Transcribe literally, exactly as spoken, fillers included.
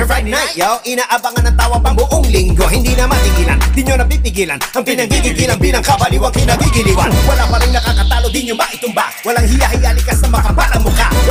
every Friday night, yo. Inaabangan ng tawa pang buong linggo. Hindi na matigilan, di nyo napipigilan ang pinanggigigilan bilang kabaliwang kinagigiliwan. Wala pa rin nakakatalo, di nyo maitumba. Walang hiya-hiya, likas na makapalang mukha.